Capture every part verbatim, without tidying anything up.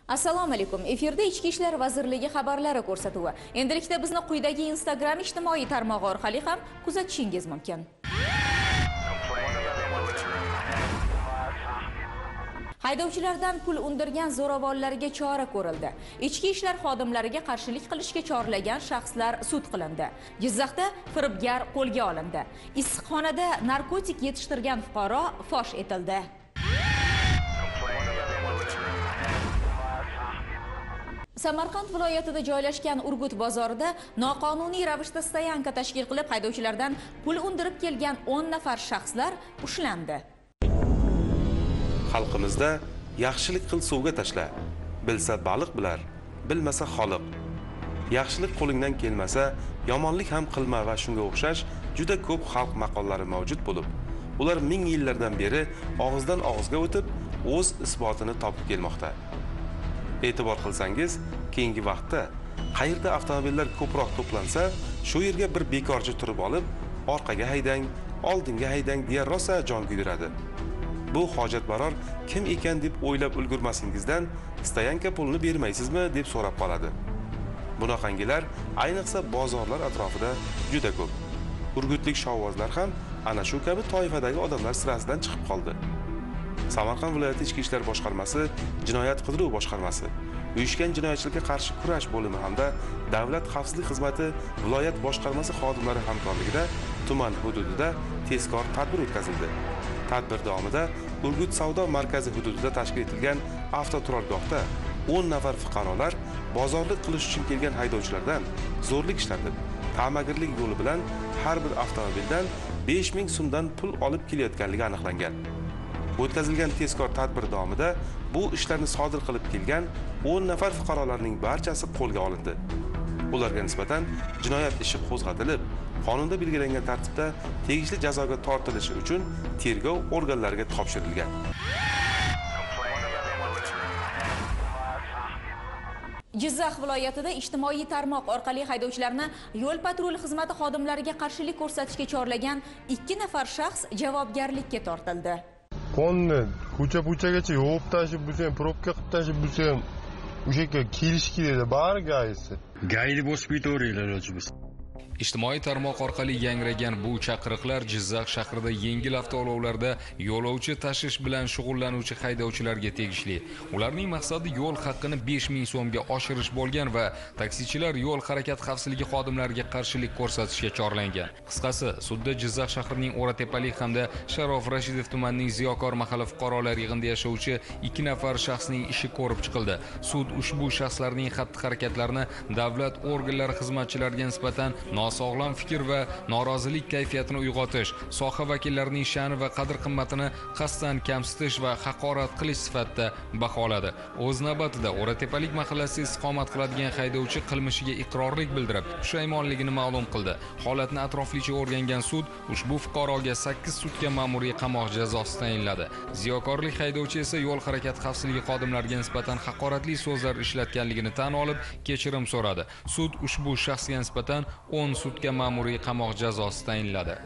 Assalomu alaykum. Efirda Ichki ishlar vazirligi xabarlari ko'rsatuvi. Endilikda bizni quyidagi Instagram ijtimoiy tarmog'i orqali ham kuzatishingiz mumkin. Haydovchilardan pul undirgan zo'ravonlarga chora ko'rildi. Ichki ishlar xodimlariga qarshilik qilishga chorlagan shaxslar sud qilindi. Jizzaxda firibgar qo'lga olindi. Issiqxonada narkotik yetishtirgan fuqaro fosh etildi. Samarqand viloyatida joylashgan Urgut bozorida noqonuniy ravishda stoyanka tashkil qilib, haydovchilardan pul undirib kelgan o'n nafar shaxslar ushlandi. Xalqimizda yaxshilik qil suvga tashla, bilsa baliq bilar, bilmasa xoliq. Yaxshilik qo'lingdan kelmasa, yomonlik ham qilma va shunga o'xshash juda ko'p xalq maqollari mavjud bo'lib, ular ming yillardan beri og'izdan og'izga o'tib, o'z isbotini topib kelmoqda. E'tibor qilsangiz, keyingi vaqtda qayerda avtomobillar ko'proq to'plansa, shu yerga bir bekorchi turib olib, orqaga haydang, oldinga haydang deya rosa jon kuydiradi. Bu hojatbaror kim ekan deb o'ylab ulgurmasingizdan stoyanka pulni bermaysizmi deb so'rab qoladi. Bunaqangilar ayniqsa bozorlar atrofida juda ko'p. Urgutlik shovvozlar ham ana shu kabi toifadagi odamlar sirasidan chiqib qoldi. Samarqand viloyati Ichki ishlar boshqarmasi, Jinoyat qidiruv boshqarmasi, uyushgan jinoyatchilikka qarshi kurash bo'limi hamda Davlat xavfsizlik xizmati viloyat boshqarmasi xodimlari hamkorligida tuman hududida tezkor tadbir o'tkazildi. Tadbir davomida Urgut savdo markazi hududida tashkil etilgan avtoturargohda o'n nafar fuqarolar bozorlik qilish uchun kelgan haydovchilardan zo'rlik ishlatib, ta'magirlik yo'li bilan har bir avtomobildan besh ming so'mdan pul olib kelayotganligi aniqlangan. O'tkazilgan tezkor tadbir davomida bu ishlarni sodir qilib kelgan o'n nafar fuqarolarning barchasi qo'lga olindi. Ularga nisbatan jinoyat ishi qo'zg'atilib, qonunda belgilangan tartibda tegishli jazoga tortilishi uchun tergov organlariga topshirilgan. Jizzax viloyatida ijtimoiy tarmoq orqali haydovchilarni yo'l patrul xizmati xodimlariga qarshilik ko'rsatishga chorlagan ikki nafar shaxs javobgarlikka tortildi. Qonni ko'cha-ko'chagacha yopib tashib bo'lsa ham, probka qilib tashib bo'lsa ham, o'sha yerga kelish kerak, bari gaysi. Gayni bosib ketaveringlar ilojimiz. Ijtimoiy tarmoq orqali yangragan bu chaqiriqlar Jizzax shahrida yengil avtoulovlarda yo'lovchi tashish bilan shug'ullanuvchi haydovchilarga tegishli. Ularning maqsadi yo'l haqqini besh ming so'mga oshirish bo'lgan va taksichilar yo'l harakat xavfsizligi xodimlariga qarshilik ko'rsatishga chorlangan. Qisqasi, sudda Jizzax shahrining O'ratepalik hamda Sharof Rashidov tumanining Ziyokor mahalla fuqarolar yig'inida yashovchi ikki nafar shaxsning ishi ko'rib chiqildi. Sud ushbu shaxslarning xatti-harakatlarini davlat organlari xizmatchilariga nisbatan nosog'lom fikr va norozilik kayfiyatini uyg'otish, soha vakillarining sha'ni va qadr-qimmatini qasddan kamsitish va haqorat qilish sifatida baholadi. O'z navbatida O'ratepalik mahallasida istiqomat qiladigan haydovchi qilmishiga iqrorlik bildirib, pushaymonligini ma'lum qildi. Holatni atroflicha o'rgangan sud ushbu fuqaroga sakkiz sutka ma'muriy qamoq jazosi tayinladi. Ziyokorlik haydovchi esa yo'l harakati xavfsizligi xodimlariga nisbatan haqoratli so'zlar ishlatganligini tan olib, kechirim so'radi. Sud ushbu shaxsga nisbatan o'n sutka ma'muriy qamoq jazosi tayinladi.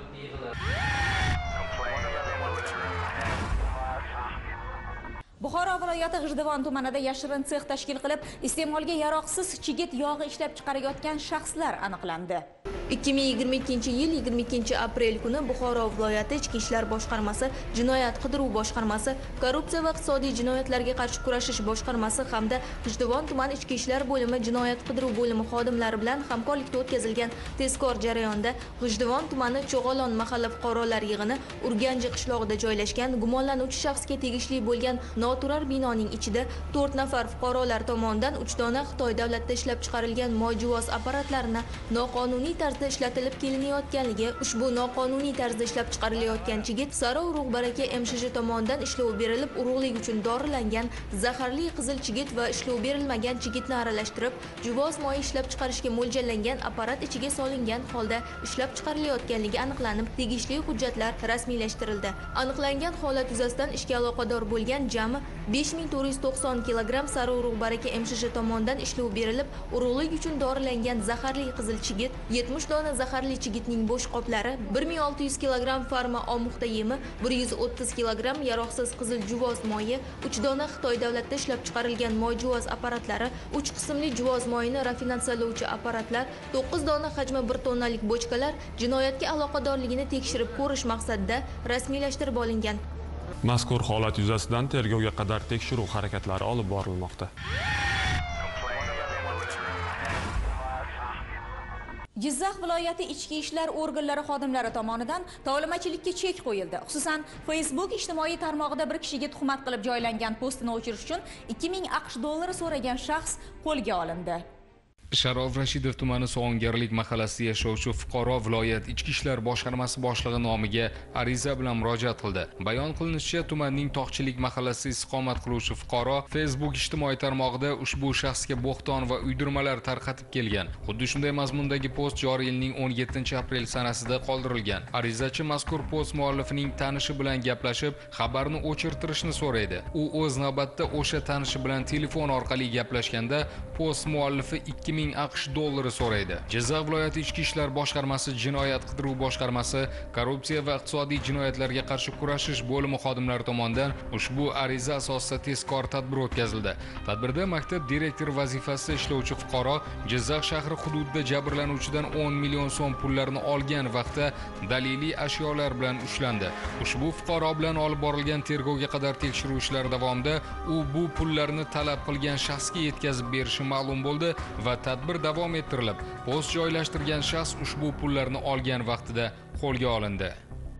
Buxoro viloyati G'ijduvon tumanida yashirin sex tashkil qilib, iste'molga yaroqsiz chigit yog'i ishlab chiqarayotgan shaxslar aniqlandi. ikki ming yigirma ikkinchi yil yigirma ikkinchi aprel kuni Buxoro viloyati Ichki ishlar boshqarmasi, Jinoyat qidiruv boshqarmasi, Korrupsiya va iqtisodiy jinoyatlarga qarshi kurashish boshqarmasi hamda G'ijduvon tuman Ichki ishlar bo'limi Jinoyat qidiruv bo'limi xodimlari bilan hamkorlikda o'tkazilgan tezkor jarayonda G'ijduvon tumani Cho'g'olon mahalla fuqarolar yig'ini Urganji qishlog'ida joylashgan gumonlanuvchi shaxsga tegishli bo'lgan noturar binoning ichida to'rt nafar fuqarolar tomonidan uch dona Xitoy davlatida ishlab chiqarilgan moyjuvos apparatlarni noqonuniy tarzda ishlatilib kelinayotganligi, ushbu noqonuniy tarzda ishlab chiqarilayotgan chigit Saro-Urug' Baraka M S J tomonidan ishlov berilib, urug'lik uchun dorilangan zaharli qizil chigit va ishlov berilmagan chigitni aralashtirib, juvoz moyi ishlab chiqarishga mo'ljallangan apparat ichiga solingan holda ishlab chiqarilayotganligi aniqlanib, tegishli hujjatlar rasmiylashtirildi. Aniqlangan holat yuzasidan ishga aloqador bo'lgan jami besh ming to'rt yuz to'qson kilogramm Saro-Urug' Baraka M S J tomonidan ishlov berilib, urug'lik uchun dorilangan zaharli qizil chigit, yetmish dona zaharli chigitning bo'sh qoplari, bir ming olti yuz kilogramm farma omuxta yemi, bir yuz o'ttiz kilogramm yaroqsiz qizil juvoz moyi, uch dona Xitoy davlatida ishlab chiqarilgan moyjuvoz apparatlari, uch qismli juvoz moyini rafinansiyalovchi apparatlar, to'qqiz dona hajmi bir tonnalik bochkalar jinoyatga aloqadorligini tekshirib ko'rish maqsadida rasmiylashtirib olingan. Mazkur holat yuzasidan tergovga qadar tekshiruv harakatlari olib borilmoqda. Jizzax viloyati ichki ishlar organlari xodimlari tomonidan tovlamachilikka chek qo'yildi. Xususan, Facebook ijtimoiy tarmog'ida bir kishiga tuhmat qilib joylangan postini o'chirish uchun ikki ming aqsh dollari so'ragan shaxs qo'lga olindi. Sharof Rashidov tumani So'g'ongarlik mahallasida yashovchi fuqaro viloyat ichki ishlar boshqarmasi boshlig'i nomiga ariza bilan murojaat qildi. Bayon qilinishicha, tumanning Toqchilik mahallasida istiqomat qiluvchi fuqaro Facebook ijtimoiy tarmog'ida ushbu shaxsga bo'xton va uydirmalar tarqatib kelgan. Xuddi shunday mazmundagi post joriy yilning o'n yettinchi aprel sanasida qoldirilgan. Arizachi mazkur post muallifining tanishi bilan gaplashib, xabarni o'chirtirishni so'raydi. U o'z navbatda o'sha tanishi bilan telefon orqali gaplashganda post muallifi ikki ming aqsh dollari so'raydi. Jizzax viloyati ichki ishlar boshqarmasi jinoyat qidiruv boshqarmasi korrupsiya va iqtisodiy jinoyatlarga qarshi kurashish bo'limi xodimlari tomonidan ushbu ariza asosida tezkor tadbir o'tkazildi. Tadbirda maktab direktori vazifasida ishlovchi fuqaro Jizzax shahri hududida jabrlanuvchidan o'n million so'm pullarni olgan vaqtda daliliy ashyolar bilan ushlandi. Ushbu fuqaro bilan olib borilgan tergovga qadar tekshiruv ishlari davomida u bu pullarni talab qilgan shaxsga yetkazib berishi ma'lum bo'ldi va tadbir davom ettirilib, post joylashtirgan shaxs ushbu pullarni olgan vaqtida qo'lga olindi.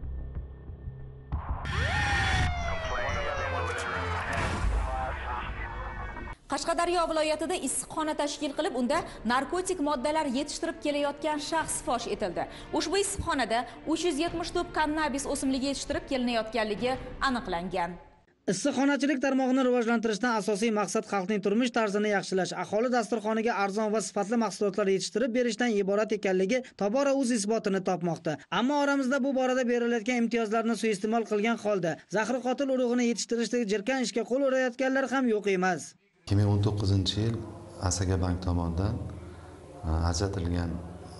Qashqadaryo viloyatida issiqxona tashkil qilib, unda narkotik moddalar yetishtirib kelayotgan shaxs fosh etildi. Ushbu issiqxonada uch yuz yetmish to'rt kannabis o'simligi yetishtirib kelinayotganligi aniqlangan. Issiqxonachilik tarmog'ini rivojlantirishdan asosiy maqsad xalqning turmush tarzini yaxshilash, aholi dasturxoniga arzon va sifatli mahsulotlar yetishtirib berishdan iborat ekanligi tobora o'z isbotini topmoqda. Ammo oramizda bu borada berilayotgan imtiyozlarni suiiste'mol qilgan holda zahri qotil urug'ini yetishtirishdagi jirkan ishga qo'l urayotganlar ham yo'q emas. ikki ming o'n to'qqizinchi yil Asaga bank tomonidan ajratilgan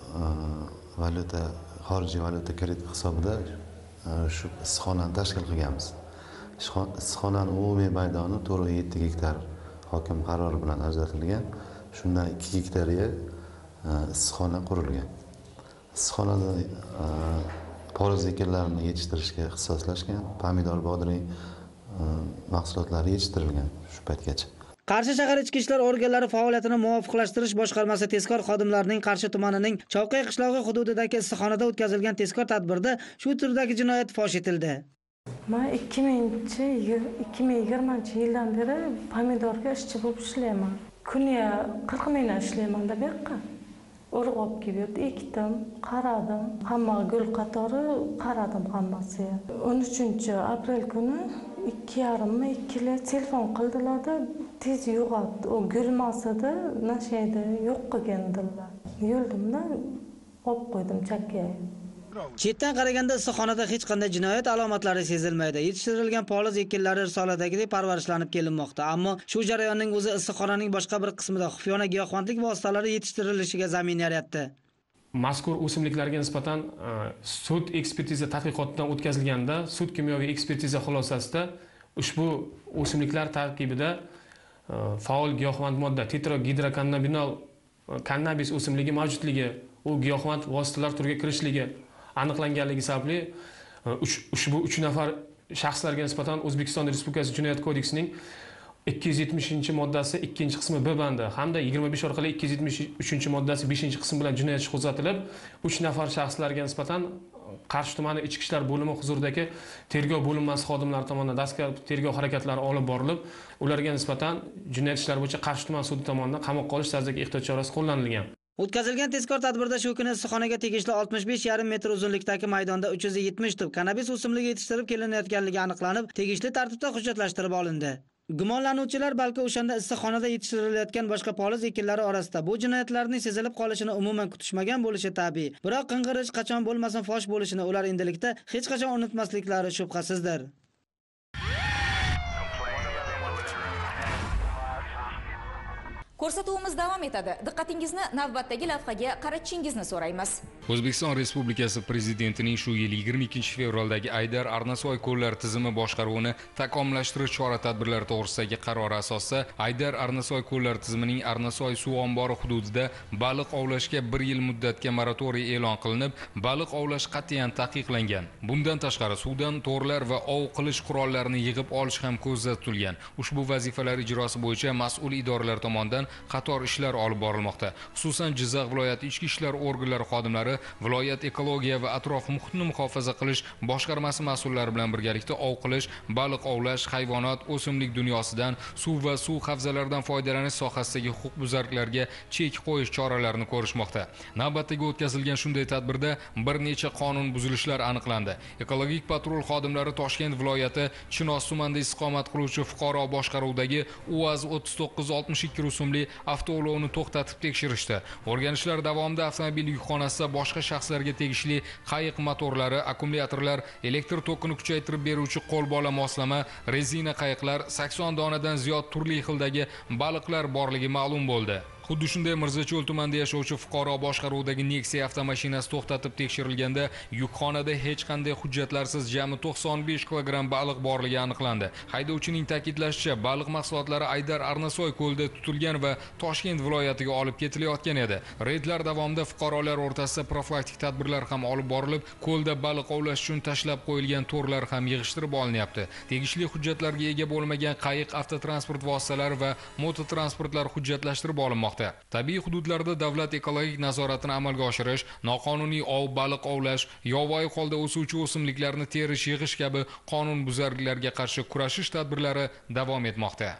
valyuta, xorijiy valyuta kredit hisobida shu issiqxonani tashkil qilganmiz. Issiqxonaning umumiy maydoni to'rt nuqta yetti gektar hokim qarori bilan ajratilgan. Shundan ikki gektarga issiqxona qurilgan. Issiqxonada poliz ekinlarini yetishtirishga ixtisoslashgan, pomidor, bodring mahsulotlari yetishtirilgan shu paytgacha. Qarshi shahar ichki ishlar organlari faoliyatini muvofiqlashtirish boshqarmasi tezkor xodimlarining Qarshi tumanining Chavqay qishlog'i hududidagi issiqxonada o'tkazilgan tezkor tadbirda shu turdagi jinoyat fosh etildi. Men ikki ming yigirmanchi yildan beri pomidorga ishchi bo'lib ishlayman. Kuniga qirq mingdan ishlayman-da bu yoqqa. Urug' olib kelib ekdim, qaradim, hamma gul qatori qaradim hammasiga. o'n uchinchi aprel kuni ikki yarim mi ikki lar telefon qildilar-da, tez yo'qotdi. O gulmasida nashayda yo'q qilgandilar. Yo'ldimda olib qo'ydim chakkaga. Chetdan qaraganda issiqxonada hech qanday jinoyat alomatlari sezilmaydi. Yetishtirilgan poliz ekinlari risoladagidek parvarishlanib kelinmoqda. Ammo shu jarayonning o'zi issiqxonaning boshqa bir qismida xufiyona giyohvandlik vositalari yetishtirilishiga zamin yaratdi. Mazkur o'simliklarga nisbatan sud ekspertiza tadqiqotidan o'tkazilganda, sud kimyoviy ekspertiza xulosasida ushbu o'simliklar tarkibida faol giyohvand modda tetragidrokannabinol kannabis o'simligi mavjudligi, u giyohvand vositalar turiga kirishligi aniqlanganligi sababli ushbu uch nafar shaxslarga nisbatan O'zbekiston Respublikasi Jinoyat kodeksining ikki yuz yetmishinchi moddasi ikkinchi qismi B bandi hamda yigirma besh orqali ikki yuz yetmish uchinchi moddasi beshinchi qismi bilan jinoyat ishi qo'zg'atilib, uch nafar shaxslarga nisbatan Qarshi tumani ichki ishlar bo'limi huzuridagi tergov bo'linmasi xodimlari tomonidan dastlab tergov harakatlari olib borilib, ularga nisbatan jinoyat ishlari bo'yicha Qarshi tuman sudi tomonidan qamoqqa olish tarzidagi ehtiyot chorasi qo'llanilgan. O'tkazilgan tezkor tadbirda shu kuni issiqxonaga tegishli oltmish besh yarim metr uzunlikdagi maydonda uch yuz yetmish tub kannabis o'simligi yetishtirib kelinayotganligi aniqlanib, tegishli tartibda hujjatlashtirib olindi. Gumonlanuvchilar balki o'shanda issiqxonada yetishtirilayotgan boshqa poliz ekinlari orasida bu jinoyatlarning sezilib qolishini umuman kutishmagan bo'lishi tabiiy. Biroq qing'irish qachon bo'lmasin fosh bo'lishini ular endilikda hech qachon unutmasliklari shubhasizdir. Ko'rsatuvimiz davom etadi. Diqqatingizni navbatdagi lavhaga qaratishingizni so'raymiz. O'zbekiston Respublikasi Prezidentining shu yil yigirma ikkinchi fevraldagi Aydar Arnasoy ko'llar tizimi boshqaruvini takomillashtirish chora-tadbirlari to'g'risidagi qarori asosida Aydar Arnasoy ko'llar tizimining Arnasoy suv ombori hududida baliq ovlashga bir yil muddatga moratoriy e'lon qilinib, baliq ovlash qat'iyan taqiqlangan. Bundan tashqari suvdan to'rlar va ov qilish qurollarini yig'ib olish ham ko'zda tutilgan. Ushbu vazifalar ijrosi bo'yicha mas'ul idoralar tomonidan qator ishlar olib borilmoqda. Xususan Jizzax viloyati ichki ishlar organlari xodimlari, viloyat ekologiya va atrof muhitni muhofaza qilish boshqarmasi mas'ullari bilan birgalikda ov qilish, baliq ovlash, hayvonot, o'simlik dunyosidan, suv va suv havzalaridan foydalanish sohasidagi huquqbuzarliklarga chek qo'yish choralarini ko'rishmoqda. Navbatdagi o'tkazilgan shunday tadbirda bir necha qonun buzilishlar aniqlandi. Ekologik patrul xodimlari Toshkent viloyati Chinoz tumanida istiqomat qiluvchi fuqaro boshqaruvidagi UAZ o'ttiz to'qqiz oltmish ikki rusumli avtoulovni to'xtatib tekshirishdi. O'rganishlar davomida avtomobil yukxonasida boshqa shaxslarga tegishli qayiq motorlari, akkumulyatorlar, elektr tokini kuchaytirib beruvchi qo'lbola moslama, rezina qayiqlar, sakson donadan ziyod turli xildagi baliqlar borligi ma'lum bo'ldi. Xuddi shunday Mirzacho'l tumanida yashovchi fuqaro boshqaruvidagi Nexia avtomashinasi to'xtatib tekshirilganda yukxonada hech qanday hujjatlarsiz jami to'qson besh kilogramm baliq borligi aniqlandi. Haydovchining ta'kidlashicha, baliq mahsulotlari Aydar Arnasoy ko'lida tutilgan va Toshkent viloyatiga olib ketilayotgan edi. Reydlar davomida fuqarolar o'rtasida profilaktik tadbirlar ham olib borilib, ko'lda baliq ovlash uchun tashlab qo'yilgan to'rlar ham yig'ishtirib olinyapti. Tegishli hujjatlarga ega bo'lmagan qayiq, avtotransport vositalari va mototransportlar hujjatlashtirib olinmoqda. Tabiiy hududlarda davlat ekologik nazoratini amalga oshirish, noqonuniy ov, baliq ovlash, yovvoyi holda o'suvchi o'simliklarni terish, yig'ish kabi qonun buzarliklarga qarshi kurashish tadbirlari davom etmoqda.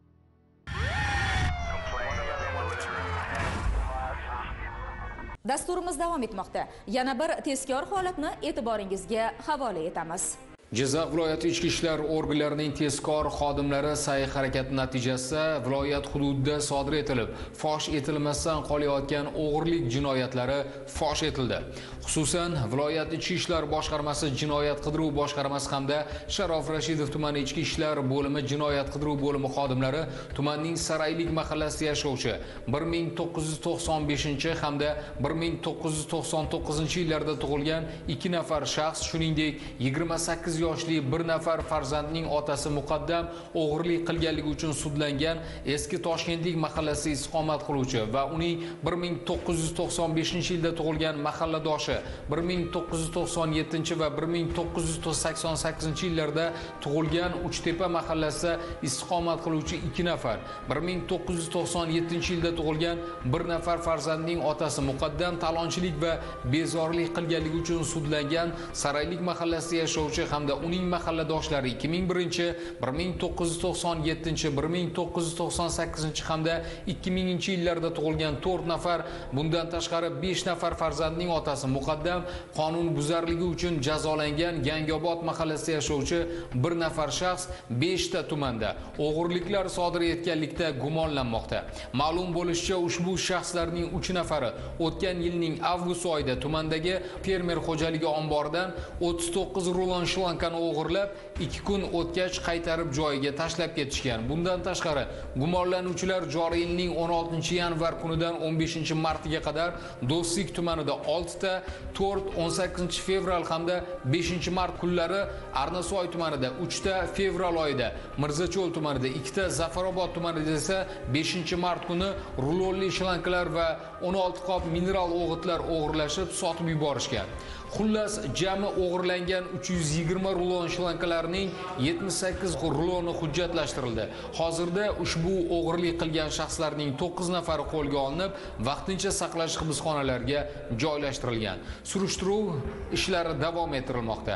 Dasturimiz davom etmoqda. Yana bir tezkor holatni e'tiboringizga havola etamiz. Jizzax viloyati ichki ishlar organlarining tezkor xodimlari sa'y-harakati natijasida viloyat hududida sodir etilib, fosh etilmasdan qolayotgan o'g'irlik jinoyatlari fosh etildi. Xususan, viloyat ichki ishlar boshqarmasi jinoyat qidiruv boshqarmasi hamda Sharof Rashidov tumani ichki ishlar bo'limi jinoyat qidiruv bo'limi xodimlari tumanning Saraylik mahallasida yashovchi bir ming to'qqiz yuz to'qson beshinchi hamda bir ming to'qqiz yuz to'qson to'qqizinchi yillarda tug'ilgan ikki nafar shaxs, shuningdek yigirma sakkiz yoshli bir nafar farzandning otasi muqaddam o'g'irlik qilganligi uchun sudlangan eski Toshkentlik mahallasida istiqomat qiluvchi va uning bir ming to'qqiz yuz to'qson beshinchi yilda tug'ilgan mahalladoshi bir ming to'qqiz yuz to'qson yettinchi va bir ming to'qqiz yuz sakson sakkizinchi yillarda tug'ilgan Uchtepa mahallasida istiqomat qiluvchi ikki nafar, bir ming to'qqiz yuz to'qson yettinchi yilda tug'ilgan bir nafar farzandning otasi muqaddam talonchilik va bezorilik qilganligi uchun sudlangan Saraylik mahallasida yashovchi hamda uning mahalladoshlari ikki ming birinchi, bir ming to'qqiz yuz to'qson yettinchi, bir ming to'qqiz yuz to'qson sakkizinchi hamda ikki minginchi yillarda tug'ilgan to'rt nafar, bundan tashqari besh nafar farzandning otasi muqaddam qonun buzarligi uchun jazolangan Yangiobod mahallasida yashovchi bir nafar shaxs besh ta tumanda o'g'irliklar sodir etganlikda gumonlanmoqda. Ma'lum bo'lishicha, ushbu shaxslarning uch nafari o'tgan yilning avgust oyida tumandagi fermer xo'jaligi omboridan o'ttiz to'qqiz rulon shlankani o'g'irlab, ikki kun o'tgach qaytarib joyiga tashlab ketishgan. Bundan tashqari, gumonlanuvchilar joriy yilning o'n oltinchi yanvar kunidan o'n beshinchi martiga qadar Do'stlik tumanida olti ta, to'rt, o'n sakkizinchi fevral hamda beshinchi mart kunlari Arnasoy tumanida uch ta, fevral oyida Mirzacho'l tumanida ikki ta, Zafarobod tumanida esa beshinchi mart kuni rulonli shlankalar va o'n olti qop mineral o'g'itlar o'g'irlashib sotib yuborishgan. Xullas, jami o'g'irlangan uch yuz yigirma rulon shlankalarining yetmish sakkiz ruloni hujjatlashtirildi. Hozirda ushbu o'g'irlik qilgan shaxslarning to'qqiz nafari qo'lga olinib, vaqtincha saqlash hibsxonalariga joylashtirilgan. Surishtiruv ishlari davom ettirilmoqda.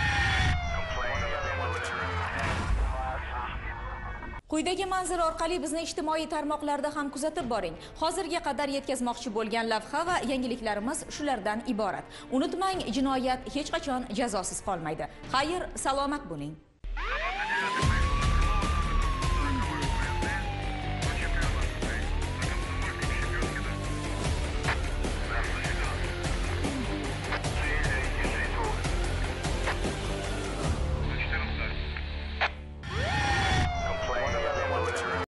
Quyidagi manzara orqali bizni ijtimoiy tarmoqlarda ham kuzatib boring. Hozirga qadar yetkazmoqchi bo'lgan lavha va yangiliklarimiz shulardan iborat. Unutmang, jinoyat hech qachon jazosiz qolmaydi. Xayr, salomat bo'ling.